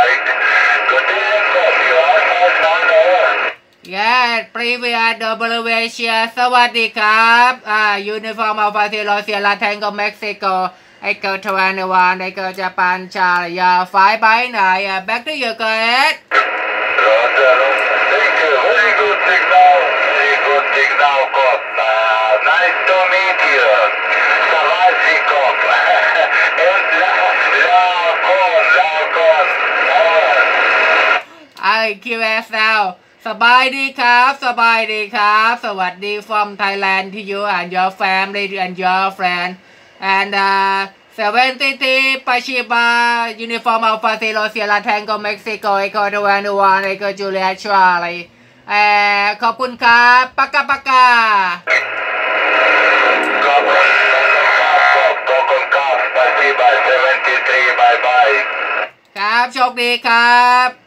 Yes, previous WHR สวัสดีครับUniform Alpha Sierra Sierra Tango Mexico Echo 21 Echo Japan Charlie 5 by 9 back to you guys. Thank you. Very good signal. Very good signal, Cop. Nice to meet you. Savazikov. And Lakon. QSL สบายดีครับสบายดีครับสวัสดี from Thailand to you and your family and your friend and 73 Pashiba Uniform Alpha Sierra Sierra Tango Mexico Echo 21 Echo Julia Charlie ขอบคุณครับปากกาปากกาขอบคุณครับ Spasiba 73 bye bye ครับโชคดีครับ